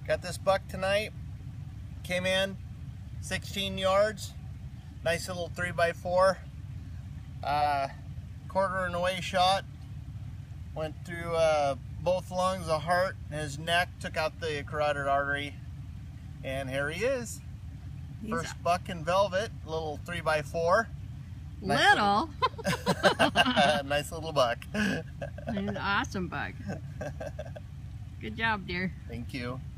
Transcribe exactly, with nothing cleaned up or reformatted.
Got this buck tonight. Came in sixteen yards. Nice little three by four. Uh, quarter and away shot. Went through uh, both lungs, the heart, and his neck. Took out the carotid artery. And here he is. He's First buck in velvet. Little three by four. Nice little. little nice little buck. He's an awesome buck. Good job, dear. Thank you.